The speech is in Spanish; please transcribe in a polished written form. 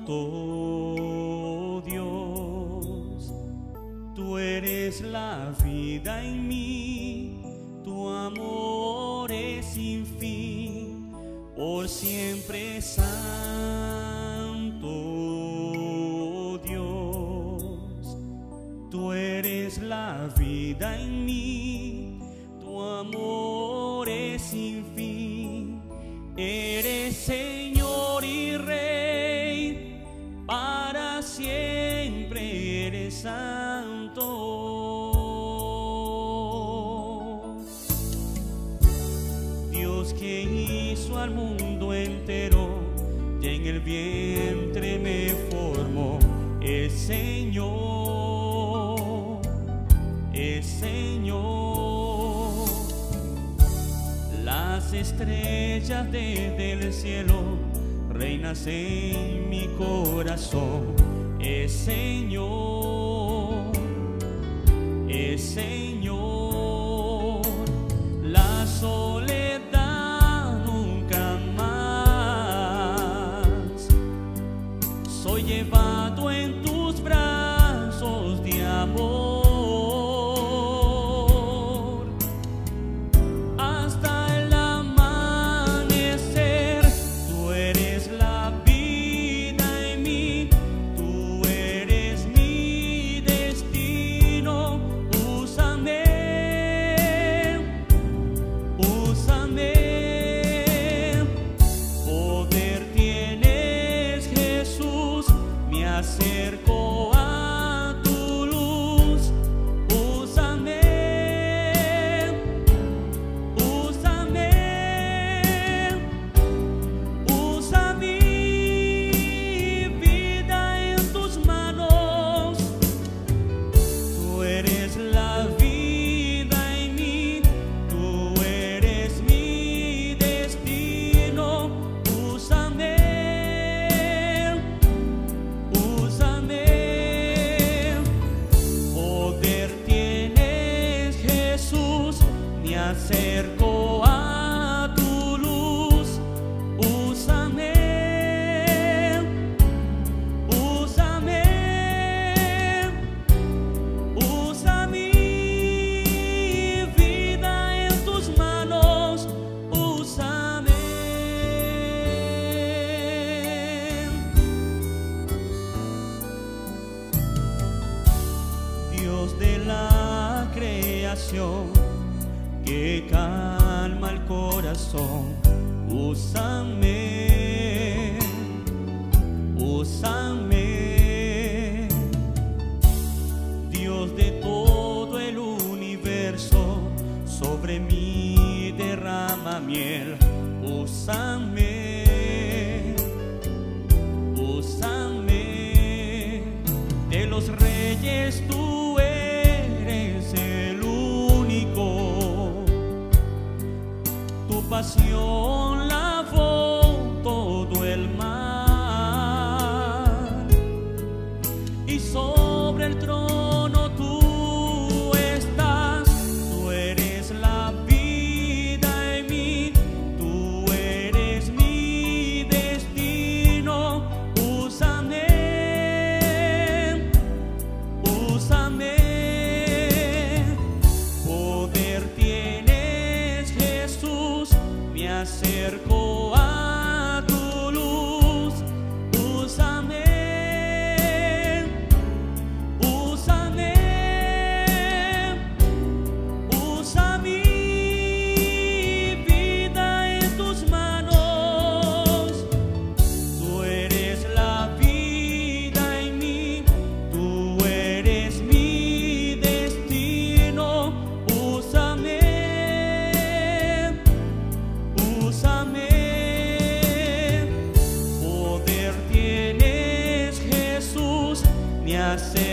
Santo Dios, tú eres la vida en mí, tu amor es sin fin, por siempre Santo Dios, tú eres la vida en mí, tu amor es sin fin, eres Señor y Rey, para siempre eres santo. Dios que hizo al mundo entero y en el vientre me formó, es Señor, es Señor. Las estrellas desde el cielo reinas en mi corazón, es Señor, es Señor. La soledad nunca más, soy llevado en tus brazos de amor. Acerco a tu luz, úsame, úsame, usa mi vida en tus manos. Tú eres la vida en mí, tú eres mi destino, úsame. Me acerco a tu luz, úsame, úsame, usa mi vida en tus manos, úsame. Dios de la creación, que calma el corazón, úsame, úsame. Dios de todo el universo, sobre mí derrama miel, úsame, úsame. De los reyes tú eres el único, tu pasión lavó todo el mar, y sobre el trono tú estás. Tú eres la vida en mí, tú eres mi destino, úsame, úsame. Poder tienes, Jesús, me acerco a tu luz, úsame, úsame, usa mi vida en tus manos. Tú eres la vida en mí, tú eres mi destino, úsame, úsame. Poder tienes, Jesús, me hace